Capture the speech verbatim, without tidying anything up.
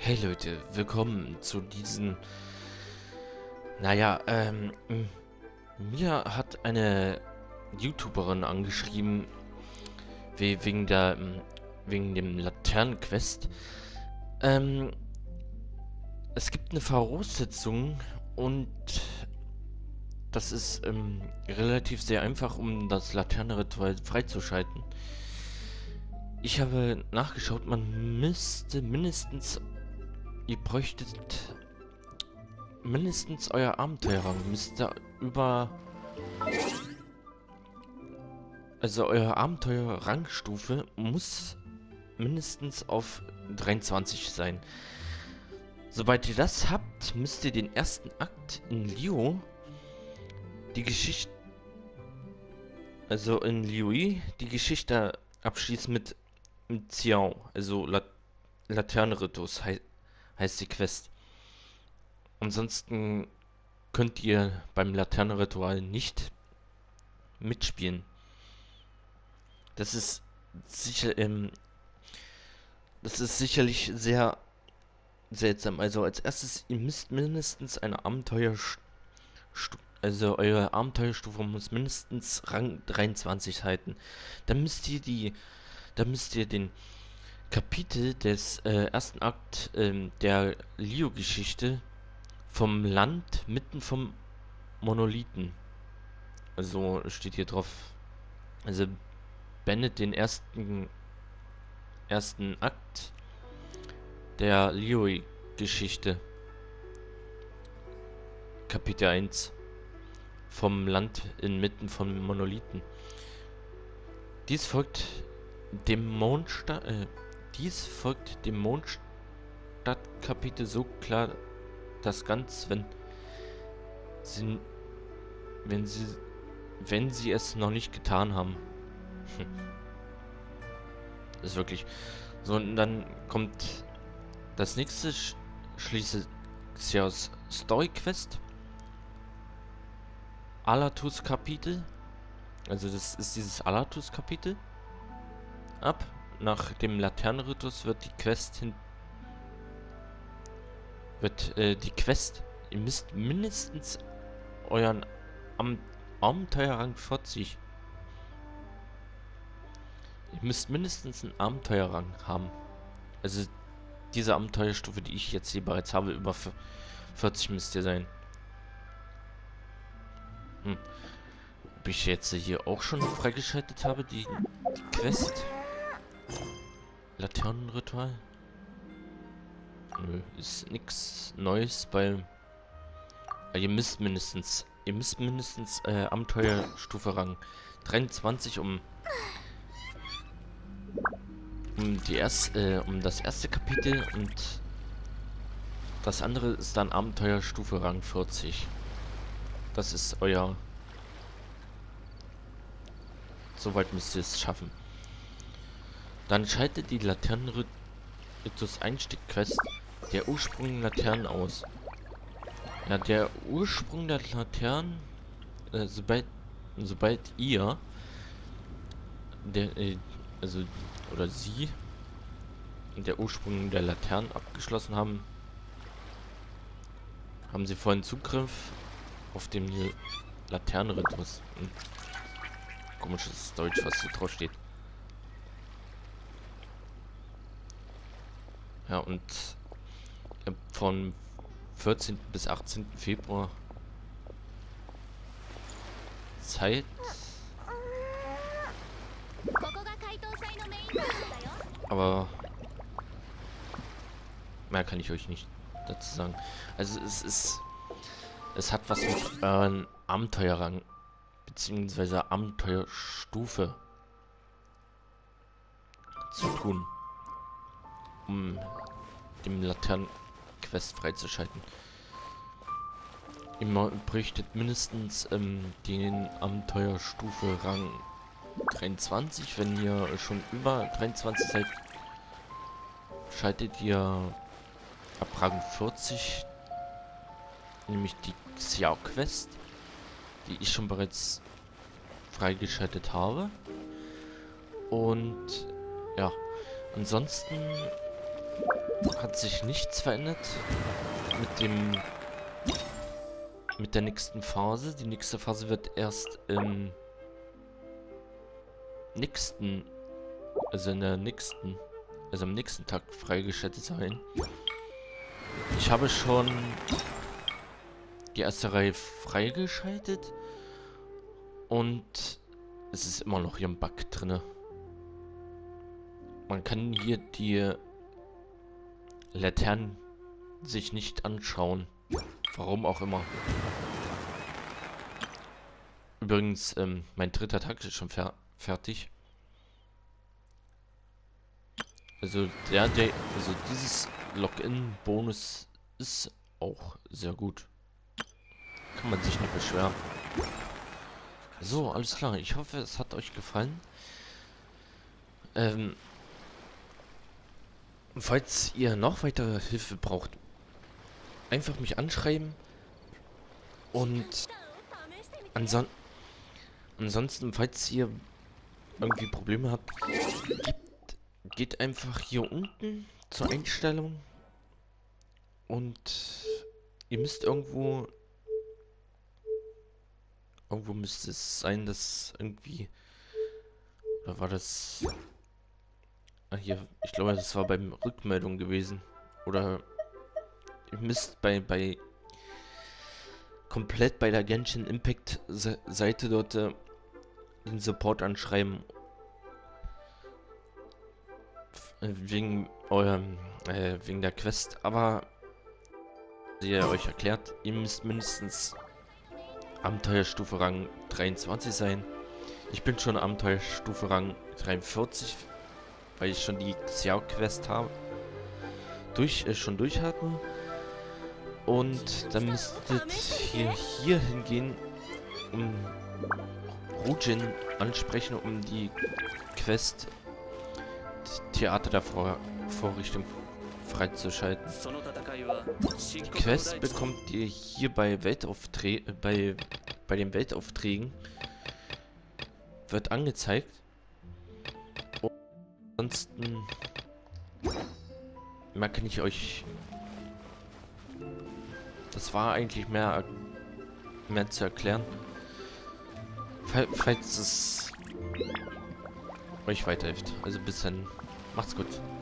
Hey Leute, willkommen zu diesen... Naja, ähm... Mir hat eine YouTuberin angeschrieben, we wegen der... wegen dem Laternenquest. Ähm... Es gibt eine Voraussetzung und... Das ist ähm, relativ sehr einfach, um das Laternenritual freizuschalten. Ich habe nachgeschaut, man müsste mindestens... Ihr bräuchtet mindestens euer Abenteuerrang. Müsste über... Also eure Abenteuer-Rangstufe muss mindestens auf dreiundzwanzig sein. Sobald ihr das habt, müsst ihr den ersten Akt in Liyue, die Geschichte... Also in Liyue, die Geschichte abschließen mit, mit Xiao. Also La Laternenritus hei heißt die Quest. Ansonsten könnt ihr beim Laternenritual nicht mitspielen. Das ist sicher, ähm, das ist sicherlich sehr seltsam. Also als erstes, ihr müsst mindestens eine Abenteuer, also eure Abenteuerstufe muss mindestens Rang dreiundzwanzig halten. Dann müsst ihr die, dann müsst ihr den Kapitel des äh, ersten Akt ähm, der Liyue-Geschichte vom Land mitten vom Monolithen. Also steht hier drauf. Also beendet den ersten ersten Akt der Liyue-Geschichte. Kapitel eins. Vom Land inmitten von Monolithen. Dies folgt dem Mondstadt. Äh, dies folgt dem Mondstadt-Kapitel so klar, dass ganz, wenn sie, wenn sie, wenn sie es noch nicht getan haben. Hm. Ist wirklich. So, und dann kommt das nächste, sch schließe Xiaos Story Quest. Alatus Kapitel. Also das ist dieses Alatus Kapitel. Ab. Nach dem Laternenritus wird die Quest hin. Wird äh, die Quest. Ihr müsst mindestens euren Am Abenteuerrang vierzig. Ihr müsst mindestens einen Abenteuerrang haben. Also diese Abenteuerstufe, die ich jetzt hier bereits habe, über vierzig müsst ihr sein. Hm. Ob ich jetzt hier auch schon freigeschaltet habe, die, die Quest. Laternenritual. Nö, ist nichts Neues, weil ihr müsst mindestens, ihr müsst mindestens äh, Abenteuerstufe Rang dreiundzwanzig, um um die erst, äh, um das erste Kapitel, und das andere ist dann Abenteuerstufe Rang vierzig. Das ist euer... Soweit müsst ihr es schaffen. Dann schaltet die Laternenritus Einstieg-Quest der Ursprung Laternen aus. Ja, der Ursprung der Laternen, äh, sobald, sobald ihr, der, äh, also, oder sie, der Ursprung der Laternen abgeschlossen haben, haben sie vollen Zugriff auf den Laternenritus. Hm. Komisches Deutsch, was hier drauf steht. Ja, und äh, von vierzehnten bis achtzehnten Februar Zeit. Aber mehr kann ich euch nicht dazu sagen. Also es ist, es hat was mit euren Abenteuerrang beziehungsweise Abenteuerstufe zu tun, um den Laternenquest freizuschalten. Ihr bräuchtet mindestens ähm, den Abenteuerstufe Rang dreiundzwanzig. Wenn ihr schon über dreiundzwanzig seid, schaltet ihr ab Rang vierzig, nämlich die Xiao Quest, die ich schon bereits freigeschaltet habe. Und ja, ansonsten hat sich nichts verändert mit dem mit der nächsten Phase. Die nächste Phase wird erst im nächsten, also in der nächsten, also am nächsten Tag freigeschaltet sein. Ich habe schon die erste Reihe freigeschaltet und es ist immer noch hier ein Bug drinne. Man kann hier die Laternen sich nicht anschauen. Warum auch immer. Übrigens, ähm, mein dritter Tag ist schon fer fertig. Also der, der, also dieses Login-Bonus ist auch sehr gut. Kann man sich nicht beschweren. So, alles klar. Ich hoffe, es hat euch gefallen. Ähm, falls ihr noch weitere Hilfe braucht, einfach mich anschreiben. Und anson ansonsten, falls ihr irgendwie Probleme habt, geht, geht einfach hier unten zur Einstellung. Und ihr müsst irgendwo... Irgendwo müsste es sein, dass irgendwie... Oder war das... Ah, hier, ich glaube, das war beim Rückmeldung gewesen. Oder... Ihr müsst bei... bei komplett bei der Genshin Impact Seite dort äh, den Support anschreiben. Wegen eurem... Äh, wegen der Quest. Aber... Wie ihr euch erklärt, ihr müsst mindestens... Abenteuerstufe Rang dreiundzwanzig sein. Ich bin schon Abenteuerstufe Rang dreiundvierzig, weil ich schon die Xiao Quest habe. Durch, äh, schon durch hatten. Und dann müsstet ihr hier hingehen, um Rujin ansprechen, um die Quest Theater der Vor Vorrichtung freizuschalten. Die Quest bekommt ihr hier bei Weltaufträgen, bei, bei den Weltaufträgen, wird angezeigt. Und ansonsten mehr kann ich euch, das war eigentlich mehr, mehr zu erklären. Falls es euch weiterhilft. Also bis dann, macht's gut.